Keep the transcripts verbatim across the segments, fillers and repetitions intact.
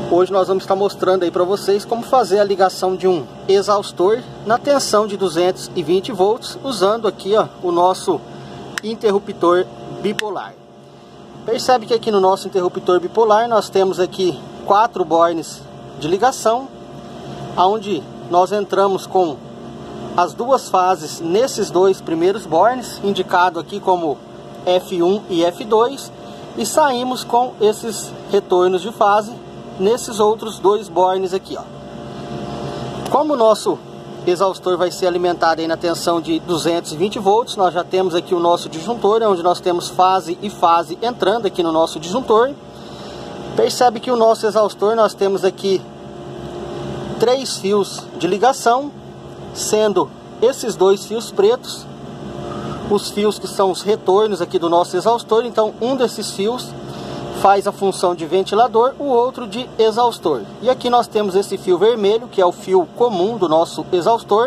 Hoje nós vamos estar mostrando aí para vocês como fazer a ligação de um exaustor na tensão de duzentos e vinte volts, usando aqui ó, o nosso interruptor bipolar. Percebe que aqui no nosso interruptor bipolar nós temos aqui quatro bornes de ligação, onde nós entramos com as duas fases nesses dois primeiros bornes, indicado aqui como F um e F dois, e saímos com esses retornos de fase nesses outros dois bornes aqui, ó. Como o nosso exaustor vai ser alimentado aí na tensão de duzentos e vinte volts, nós já temos aqui o nosso disjuntor, onde nós temos fase e fase entrando aqui no nosso disjuntor. Percebe que o nosso exaustor nós temos aqui três fios de ligação, sendo esses dois fios pretos os fios que são os retornos aqui do nosso exaustor. Então um desses fios faz a função de ventilador, o outro de exaustor. E aqui nós temos esse fio vermelho, que é o fio comum do nosso exaustor.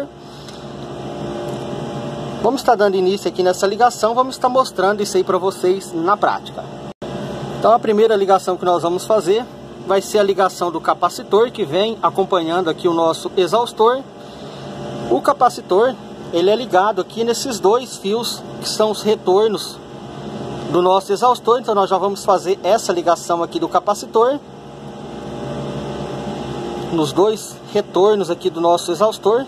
Vamos estar dando início aqui nessa ligação, vamos estar mostrando isso aí para vocês na prática. Então a primeira ligação que nós vamos fazer vai ser a ligação do capacitor, que vem acompanhando aqui o nosso exaustor. O capacitor, ele é ligado aqui nesses dois fios que são os retornos do nosso exaustor. Então nós já vamos fazer essa ligação aqui do capacitor nos dois retornos aqui do nosso exaustor.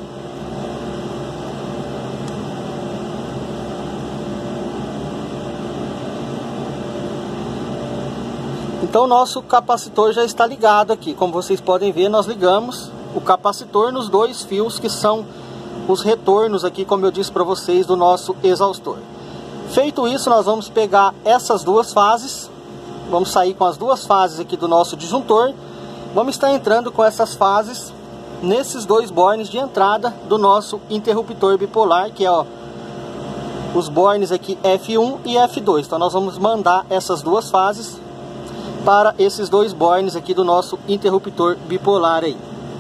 Então o nosso capacitor já está ligado aqui. Como vocês podem ver, nós ligamos o capacitor nos dois fios que são os retornos aqui, como eu disse para vocês, do nosso exaustor. Feito isso, nós vamos pegar essas duas fases, vamos sair com as duas fases aqui do nosso disjuntor, vamos estar entrando com essas fases nesses dois bornes de entrada do nosso interruptor bipolar, que é ó, os bornes aqui F um e F dois. Então nós vamos mandar essas duas fases para esses dois bornes aqui do nosso interruptor bipolar aí.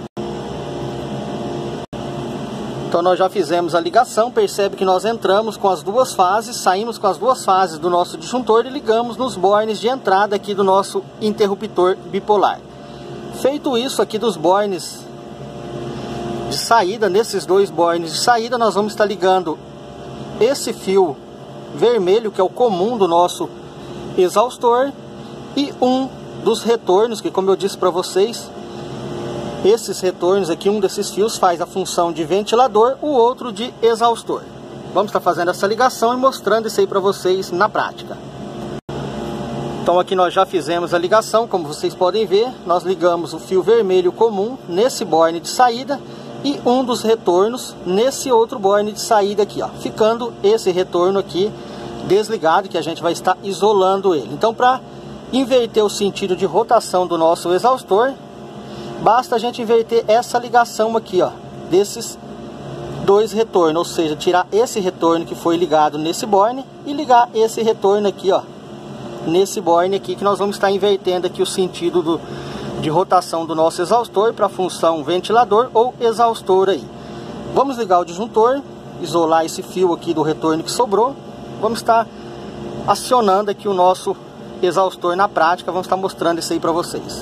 Então nós já fizemos a ligação, percebe que nós entramos com as duas fases, saímos com as duas fases do nosso disjuntor e ligamos nos bornes de entrada aqui do nosso interruptor bipolar. Feito isso aqui dos bornes de saída, nesses dois bornes de saída, nós vamos estar ligando esse fio vermelho, que é o comum do nosso exaustor, e um dos retornos, que como eu disse para vocês, esses retornos aqui, um desses fios faz a função de ventilador, o outro de exaustor. Vamos estar fazendo essa ligação e mostrando isso aí para vocês na prática. Então aqui nós já fizemos a ligação, como vocês podem ver, nós ligamos o fio vermelho comum nesse borne de saída e um dos retornos nesse outro borne de saída aqui, ó, ficando esse retorno aqui desligado, que a gente vai estar isolando ele. Então, para inverter o sentido de rotação do nosso exaustor, basta a gente inverter essa ligação aqui, ó, desses dois retornos, ou seja, tirar esse retorno que foi ligado nesse borne e ligar esse retorno aqui, ó, nesse borne aqui, que nós vamos estar invertendo aqui o sentido do, de rotação do nosso exaustor para a função ventilador ou exaustor aí. Vamos ligar o disjuntor, isolar esse fio aqui do retorno que sobrou. Vamos estar acionando aqui o nosso exaustor na prática, vamos estar mostrando isso aí para vocês.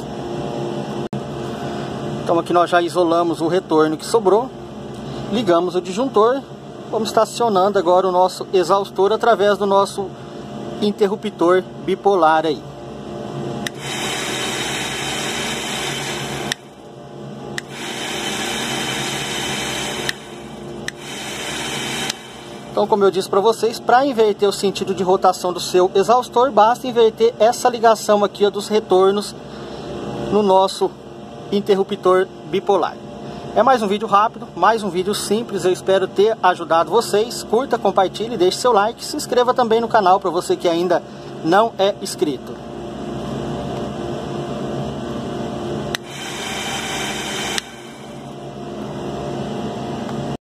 Então aqui nós já isolamos o retorno que sobrou, ligamos o disjuntor, vamos estar acionando agora o nosso exaustor através do nosso interruptor bipolar aí. Então, como eu disse para vocês, para inverter o sentido de rotação do seu exaustor, basta inverter essa ligação aqui ó, dos retornos no nosso interruptor bipolar. É mais um vídeo rápido, mais um vídeo simples, eu espero ter ajudado vocês. Curta, compartilhe, deixe seu like, se inscreva também no canal para você que ainda não é inscrito.